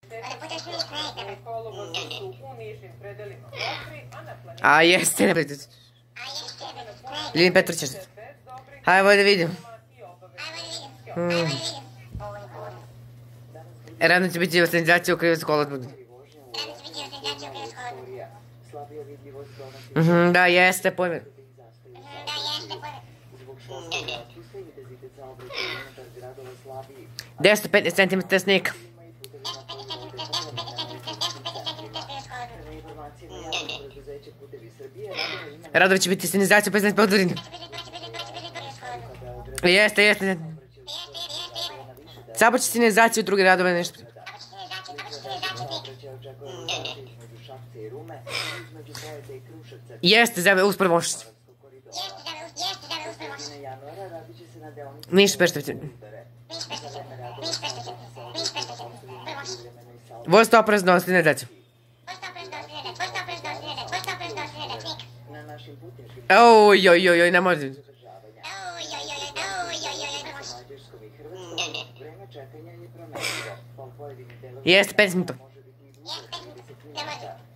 A jeste, ne brinite. Ljubim Petrović. Hajmo da vidim. Rano će biti organizacija u krivu školu. Da, jeste, pojme. Desto 15 cm snijega. Radovi će biti stenizacija 15 podvorina. Jeste. Samo će stenizaciju drugi radove nešto. Jeste, zove uspor vošći. Ništa pešta. Vosto oprezno stenizaciju. Oj, ne može. Jeste, 15 minuta.